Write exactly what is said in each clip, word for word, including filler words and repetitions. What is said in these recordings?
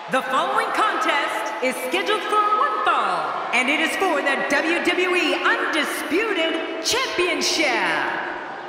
The following contest is scheduled for one fall, and it is for the W W E Undisputed Championship.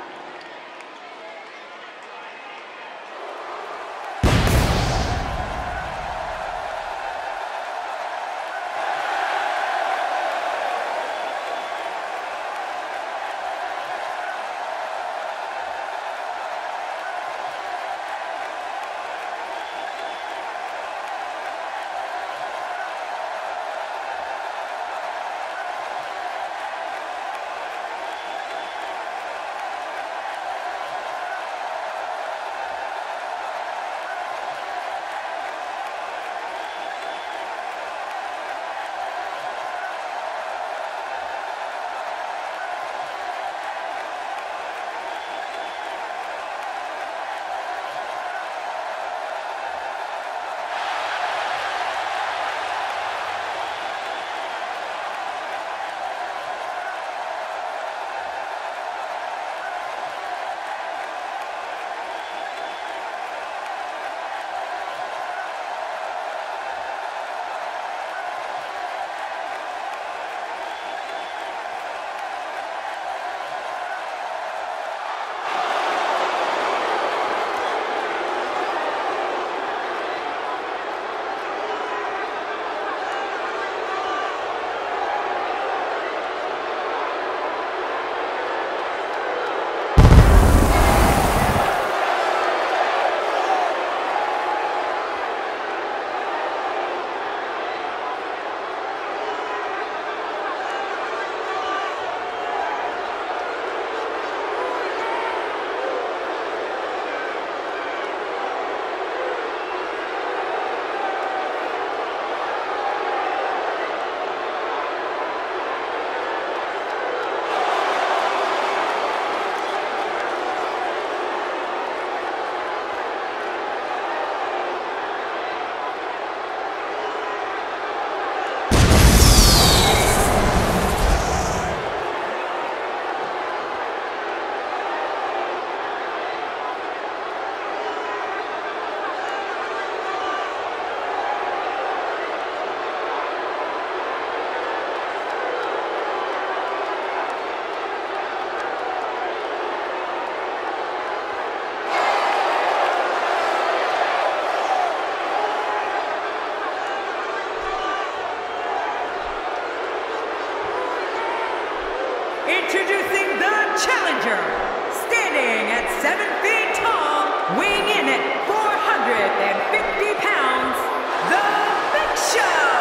Introducing the challenger, standing at seven feet tall, weighing in at four hundred fifty pounds, The Big Show.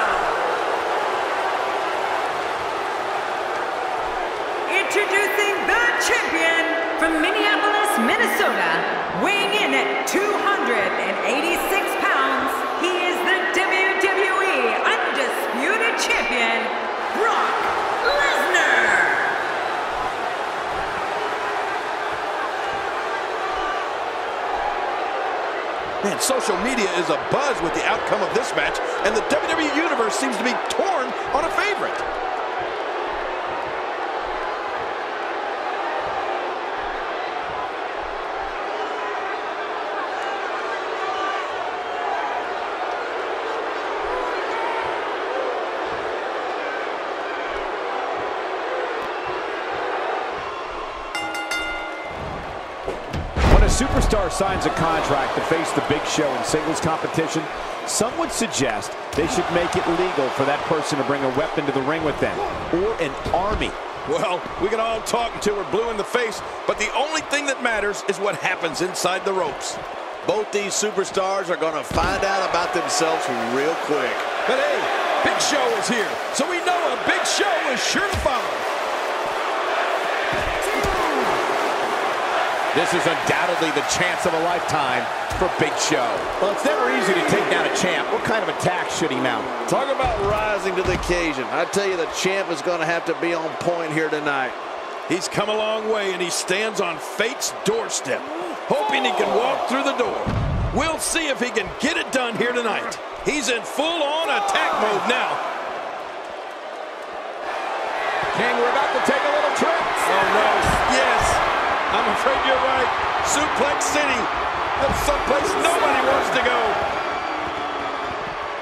Introducing the champion from Minneapolis, Minnesota, weighing in at two hundred eighty-six pounds, he is the W W E Undisputed Champion, Brock Lesnar. Man, social media is abuzz with the outcome of this match, and the W W E Universe seems to be torn on a favorite. Superstar signs a contract to face the Big Show in singles competition, some would suggest they should make it legal for that person to bring a weapon to the ring with them, or an army. Well, we can all talk until we're blue in the face, but the only thing that matters is what happens inside the ropes. Both these superstars are going to find out about themselves real quick. But hey, Big Show is here, so we know a big show is sure to follow. This is undoubtedly the chance of a lifetime for Big Show. Well, it's never easy to take down a champ. What kind of attack should he mount? Talk about rising to the occasion. I tell you, the champ is going to have to be on point here tonight. He's come a long way, and he stands on fate's doorstep, hoping he can walk through the door. We'll see if he can get it done here tonight. He's in full-on attack mode now. King, we're about to take a little trip. Oh, no. Yes. I'm afraid you're right. Suplex City. That's someplace nobody wants to go.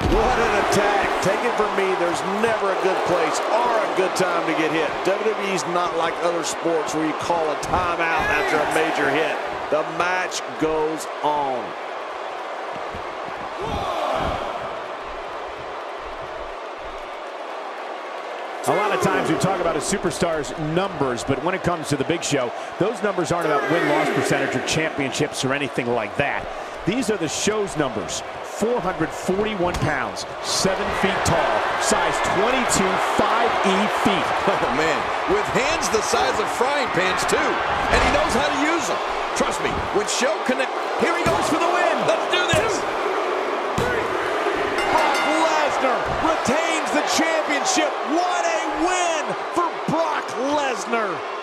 What an attack. Take it from me, there's never a good place or a good time to get hit. W W E's not like other sports where you call a timeout after a major hit. The match goes on. A lot of times we talk about a superstar's numbers, but when it comes to the Big Show, those numbers aren't about win-loss percentage or championships or anything like that. These are the show's numbers. four hundred forty-one pounds, seven feet tall, size twenty-two, five E feet. Oh, man, with hands the size of frying pans, too. And he knows how to use them. Trust me, when Show connect... Here he goes for the win. Let's do this. Brock Lesnar retains the championship. What a win for Brock Lesnar.